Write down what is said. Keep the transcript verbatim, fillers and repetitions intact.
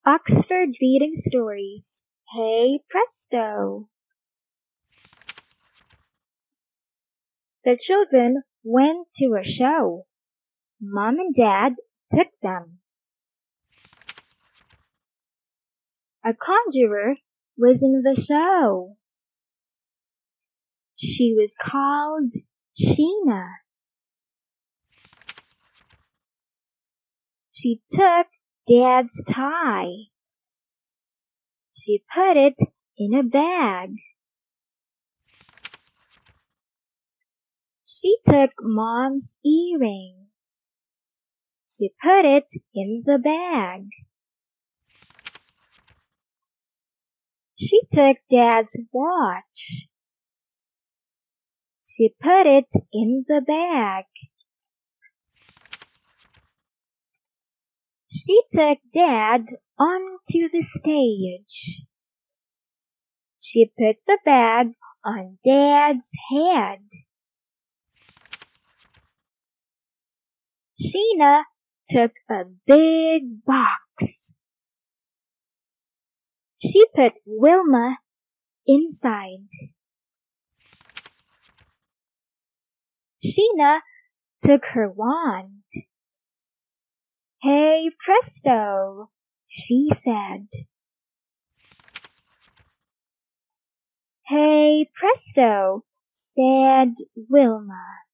Oxford Reading Stories. Hey Presto! The children went to a show. Mom and Dad took them. A conjurer was in the show. She was called Sheena. She took Dad's tie. She put it in a bag. She took Mom's earring. She put it in the bag. She took Dad's watch. She put it in the bag. She took Dad onto the stage. She put the bag on Dad's head. Sheena took a big box. She put Wilma inside. Sheena took her wand. "Hey Presto," she said. "Hey Presto," said Wilma.